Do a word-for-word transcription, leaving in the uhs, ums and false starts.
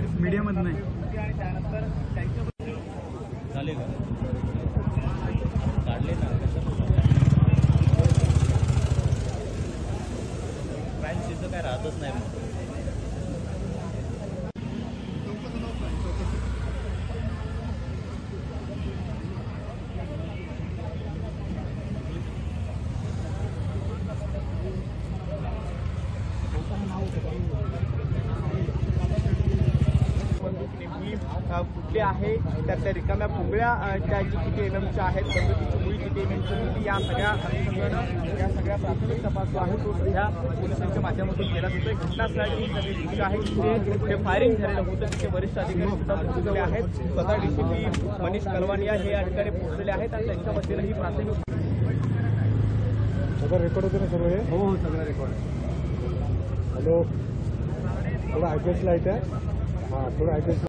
मीडियामध्ये नाही झाले का काढले ना क्राईम तिथं काय राहतच नाही मग कुठले आहे तर त्या रिकाम्या पुंगळ्या त्या जी किती एम एमच्या आहेत बंदुकीची मुळी किती एम एमची होती या सगळ्या या सगळ्या प्राथमिक तपास जो आहे तो सध्या पोलिसांच्या माध्यमातून केला जातोय. घटनास्थळाची सगळी दृश्य आहे तिथे हे फायरिंग झालेलं होतं. तिथे वरिष्ठ अधिकारी सुद्धा पोहोचलेले आहेत. स्वतः डीसीपी मनीष कलवानिया हे या ठिकाणी पोहोचलेले आहेत आणि त्यांच्या वतीनं ही प्राथमिक सगळं रेकॉर्ड होतं ना सर्व हे. हो हो सगळं रेकॉर्ड. हॅलो थोडं आय पी एस लाईट आहे हां थोडं आय पी एस